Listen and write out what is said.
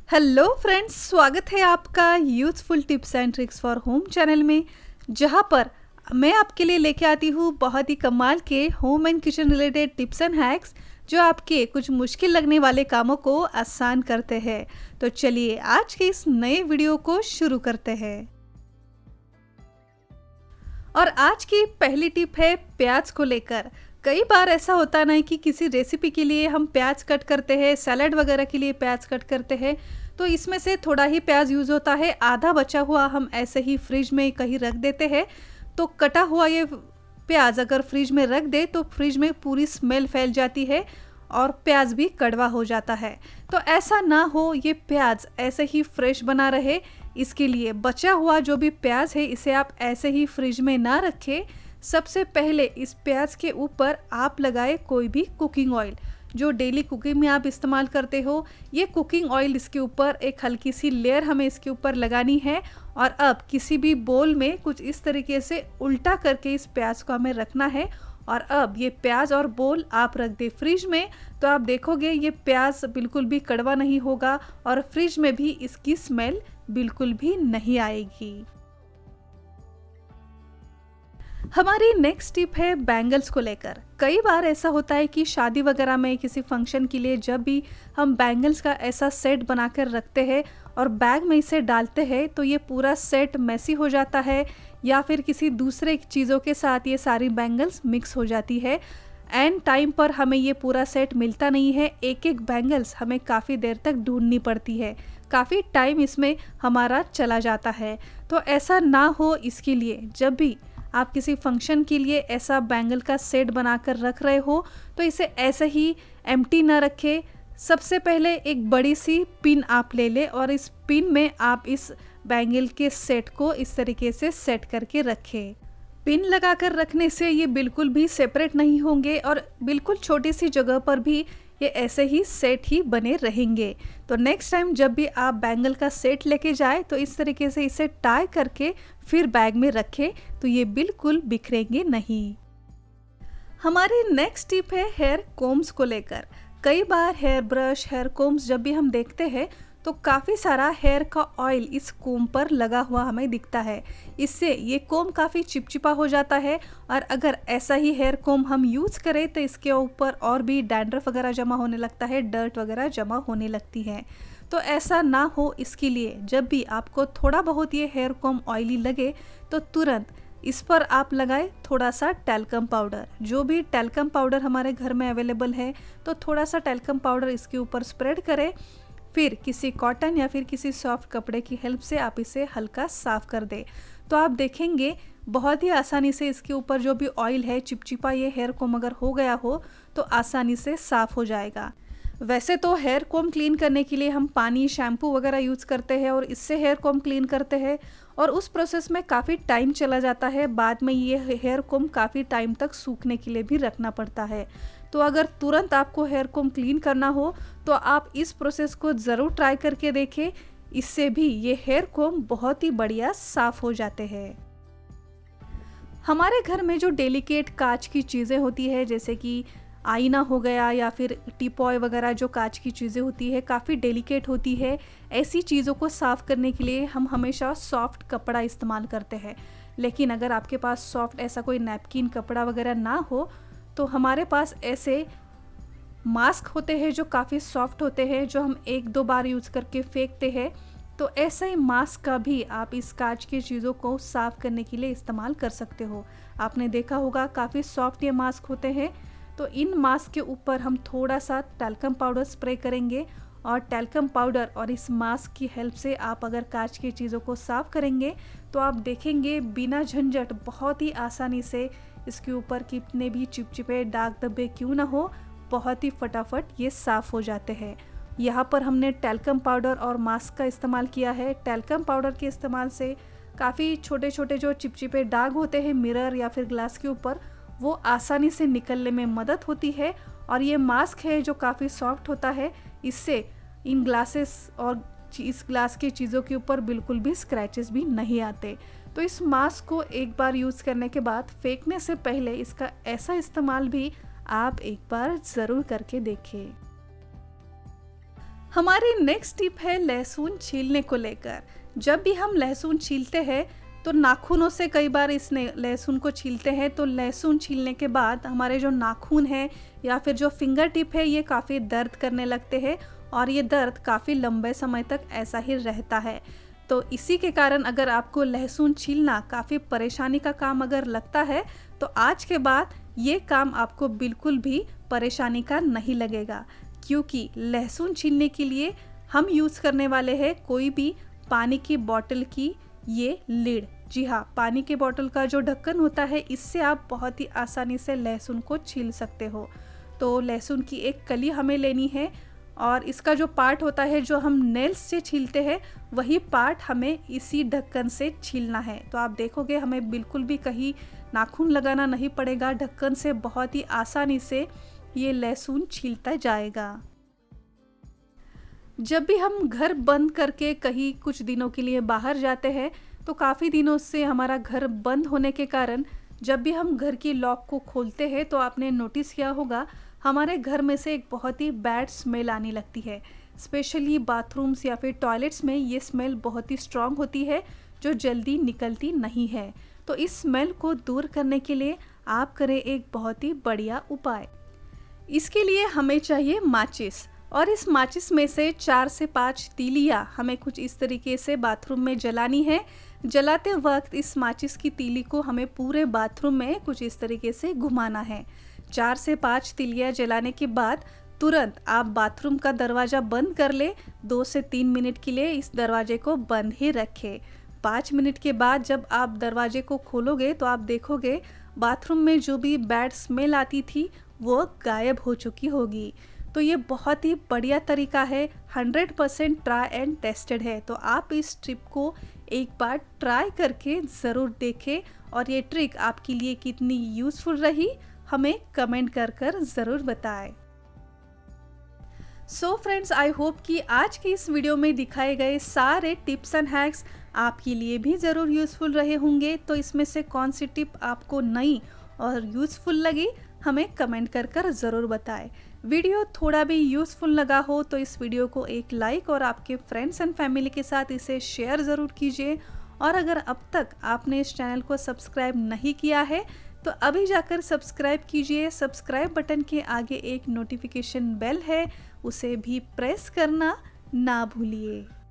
Hello friends, स्वागत है आपका useful tips and tricks for home channel में, जहां पर मैं आपके लिए लेके आती हूँ बहुत ही कमाल के home and kitchen related tips and hacks जो आपके कुछ मुश्किल लगने वाले कामों को आसान करते हैं। तो चलिए आज के इस नए वीडियो को शुरू करते हैं। और आज की पहली टिप है प्याज को लेकर। कई बार ऐसा होता है ना कि किसी रेसिपी के लिए हम प्याज कट करते हैं, सैलड वगैरह के लिए प्याज कट करते हैं, तो इसमें से थोड़ा ही प्याज यूज़ होता है, आधा बचा हुआ हम ऐसे ही फ्रिज में कहीं रख देते हैं। तो कटा हुआ ये प्याज अगर फ्रिज में रख दे तो फ्रिज में पूरी स्मेल फैल जाती है और प्याज भी कड़वा हो जाता है। तो ऐसा ना हो, ये प्याज ऐसे ही फ्रेश बना रहे, इसके लिए बचा हुआ जो भी प्याज है इसे आप ऐसे ही फ्रिज में ना रखें। सबसे पहले इस प्याज के ऊपर आप लगाए कोई भी कुकिंग ऑयल जो डेली कुकिंग में आप इस्तेमाल करते हो। ये कुकिंग ऑयल इसके ऊपर एक हल्की सी लेयर हमें इसके ऊपर लगानी है। और अब किसी भी बोल में कुछ इस तरीके से उल्टा करके इस प्याज को हमें रखना है। और अब ये प्याज और बोल आप रख दे फ्रिज में, तो आप देखोगे ये प्याज बिल्कुल भी कड़वा नहीं होगा और फ्रिज में भी इसकी स्मेल बिल्कुल भी नहीं आएगी। हमारी नेक्स्ट टिप है बैंगल्स को लेकर। कई बार ऐसा होता है कि शादी वगैरह में किसी फंक्शन के लिए जब भी हम बैंगल्स का ऐसा सेट बनाकर रखते हैं और बैग में इसे डालते हैं तो ये पूरा सेट मैसी हो जाता है या फिर किसी दूसरे चीज़ों के साथ ये सारी बैंगल्स मिक्स हो जाती है। एंड टाइम पर हमें ये पूरा सेट मिलता नहीं है, एक एक बैंगल्स हमें काफ़ी देर तक ढूंढनी पड़ती है, काफ़ी टाइम इसमें हमारा चला जाता है। तो ऐसा ना हो, इसके लिए जब भी आप किसी फंक्शन के लिए ऐसा बैंगल का सेट बनाकर रख रहे हो तो इसे ऐसे ही एम्प्टी ना रखें। सबसे पहले एक बड़ी सी पिन आप ले लें और इस पिन में आप इस बैंगल के सेट को इस तरीके से सेट करके रखें। पिन लगाकर रखने से ये बिल्कुल भी सेपरेट नहीं होंगे और बिल्कुल छोटी सी जगह पर भी ये ऐसे ही सेट ही बने रहेंगे। तो नेक्स्ट टाइम जब भी आप बैंगल का सेट लेके जाए तो इस तरीके से इसे टाई करके फिर बैग में रखें, तो ये बिल्कुल बिखरेंगे नहीं। हमारी नेक्स्ट टिप है हेयर कोम्स को लेकर। कई बार हेयर ब्रश, हेयर कोम्स जब भी हम देखते हैं तो काफ़ी सारा हेयर का ऑयल इस कोम पर लगा हुआ हमें दिखता है। इससे ये कोम काफ़ी चिपचिपा हो जाता है और अगर ऐसा ही हेयर कोम हम यूज़ करें तो इसके ऊपर और भी डैंड्रफ वगैरह जमा होने लगता है, डर्ट वगैरह जमा होने लगती है। तो ऐसा ना हो, इसके लिए जब भी आपको थोड़ा बहुत ये हेयर कोम ऑयली लगे तो तुरंत इस पर आप लगाए थोड़ा सा टैल्कम पाउडर। जो भी टैल्कम पाउडर हमारे घर में अवेलेबल है तो थोड़ा सा टैल्कम पाउडर इसके ऊपर स्प्रेड करें, फिर किसी कॉटन या फिर किसी सॉफ्ट कपड़े की हेल्प से आप इसे हल्का साफ कर दें। तो आप देखेंगे बहुत ही आसानी से इसके ऊपर जो भी ऑयल है चिपचिपा ये हेयर कोम अगर हो गया हो तो आसानी से साफ हो जाएगा। वैसे तो हेयर कोम क्लीन करने के लिए हम पानी, शैम्पू वगैरह यूज़ करते हैं और इससे हेयर कोम क्लीन करते हैं और उस प्रोसेस में काफ़ी टाइम चला जाता है। बाद में ये हेयर कोम काफ़ी टाइम तक सूखने के लिए भी रखना पड़ता है। तो अगर तुरंत आपको हेयर कोम क्लीन करना हो तो आप इस प्रोसेस को ज़रूर ट्राई करके देखें, इससे भी ये हेयर कोम बहुत ही बढ़िया साफ़ हो जाते हैं। हमारे घर में जो डेलिकेट कांच की चीज़ें होती है, जैसे कि आईना हो गया या फिर टीपॉय वगैरह, जो कांच की चीज़ें होती है काफ़ी डेलिकेट होती है, ऐसी चीज़ों को साफ़ करने के लिए हम हमेशा सॉफ्ट कपड़ा इस्तेमाल करते हैं। लेकिन अगर आपके पास सॉफ्ट ऐसा कोई नैपकिन कपड़ा वगैरह ना हो तो हमारे पास ऐसे मास्क होते हैं जो काफ़ी सॉफ्ट होते हैं, जो हम एक दो बार यूज़ करके फेंकते हैं। तो ऐसे ही मास्क का भी आप इस कांच की चीज़ों को साफ़ करने के लिए इस्तेमाल कर सकते हो। आपने देखा होगा काफ़ी सॉफ्ट ये मास्क होते हैं। तो इन मास्क के ऊपर हम थोड़ा सा टैल्कम पाउडर स्प्रे करेंगे और टैल्कम पाउडर और इस मास्क की हेल्प से आप अगर कांच की चीज़ों को साफ़ करेंगे तो आप देखेंगे बिना झंझट बहुत ही आसानी से इसके ऊपर कितने भी चिपचिपे दाग धब्बे क्यों ना हो, बहुत ही फटाफट ये साफ़ हो जाते हैं। यहाँ पर हमने टैल्कम पाउडर और मास्क का इस्तेमाल किया है। टैल्कम पाउडर के इस्तेमाल से काफ़ी छोटे छोटे जो चिपचिपे दाग होते हैं मिरर या फिर ग्लास के ऊपर, वो आसानी से निकलने में मदद होती है। और ये मास्क है जो काफ़ी सॉफ्ट होता है, इससे इन ग्लासेस और इस ग्लास की चीज़ों के ऊपर बिल्कुल भी स्क्रैचेस भी नहीं आते। तो इस मास्क को एक बार यूज़ करने के बाद फेंकने से पहले इसका ऐसा इस्तेमाल भी आप एक बार ज़रूर करके देखें। हमारी नेक्स्ट टिप है लहसुन छीलने को लेकर। जब भी हम लहसुन छीलते हैं तो नाखूनों से कई बार इस लहसुन को छीलते हैं, तो लहसुन छीलने के बाद हमारे जो नाखून है या फिर जो फिंगर टिप है ये काफ़ी दर्द करने लगते हैं और ये दर्द काफ़ी लंबे समय तक ऐसा ही रहता है। तो इसी के कारण अगर आपको लहसुन छीलना काफ़ी परेशानी का काम अगर लगता है तो आज के बाद ये काम आपको बिल्कुल भी परेशानी का नहीं लगेगा, क्योंकि लहसुन छीलने के लिए हम यूज़ करने वाले हैं कोई भी पानी की बोतल की ये लीड। जी हाँ, पानी के बोतल का जो ढक्कन होता है इससे आप बहुत ही आसानी से लहसुन को छील सकते हो। तो लहसुन की एक कली हमें लेनी है और इसका जो पार्ट होता है जो हम नेल्स से छीलते हैं वही पार्ट हमें इसी ढक्कन से छीलना है। तो आप देखोगे हमें बिल्कुल भी कहीं नाखून लगाना नहीं पड़ेगा, ढक्कन से बहुत ही आसानी से ये लहसुन छीलता जाएगा। जब भी हम घर बंद करके कहीं कुछ दिनों के लिए बाहर जाते हैं तो काफ़ी दिनों से हमारा घर बंद होने के कारण जब भी हम घर की लॉक को खोलते हैं तो आपने नोटिस किया होगा हमारे घर में से एक बहुत ही बैड स्मेल आने लगती है। स्पेशली बाथरूम्स या फिर टॉयलेट्स में ये स्मेल बहुत ही स्ट्रॉन्ग होती है जो जल्दी निकलती नहीं है। तो इस स्मेल को दूर करने के लिए आप करें एक बहुत ही बढ़िया उपाय। इसके लिए हमें चाहिए माचिस, और इस माचिस में से 4 से 5 तीलियाँ हमें कुछ इस तरीके से बाथरूम में जलानी है। जलाते वक्त इस माचिस की तीली को हमें पूरे बाथरूम में कुछ इस तरीके से घुमाना है। 4 से 5 तीलियाँ जलाने के बाद तुरंत आप बाथरूम का दरवाज़ा बंद कर ले। 2 से 3 मिनट के लिए इस दरवाजे को बंद ही रखें। 5 मिनट के बाद जब आप दरवाजे को खोलोगे तो आप देखोगे बाथरूम में जो भी बैड स्मेल आती थी वो गायब हो चुकी होगी। तो ये बहुत ही बढ़िया तरीका है, 100% ट्राई एंड टेस्टेड है। तो आप इस ट्रिप को एक बार ट्राई करके ज़रूर देखें और ये ट्रिक आपके लिए कितनी यूज़फुल रही हमें कमेंट कर ज़रूर बताएं। सो फ्रेंड्स, आई होप कि आज की इस वीडियो में दिखाए गए सारे टिप्स एंड हैक्स आपके लिए भी ज़रूर यूज़फुल रहे होंगे। तो इसमें से कौन सी टिप आपको नई और यूज़फुल लगी हमें कमेंट कर ज़रूर बताएं। वीडियो थोड़ा भी यूज़फुल लगा हो तो इस वीडियो को एक लाइक और आपके फ्रेंड्स एंड फैमिली के साथ इसे शेयर ज़रूर कीजिए। और अगर अब तक आपने इस चैनल को सब्सक्राइब नहीं किया है तो अभी जाकर सब्सक्राइब कीजिए। सब्सक्राइब बटन के आगे एक नोटिफिकेशन बेल है, उसे भी प्रेस करना ना भूलिए।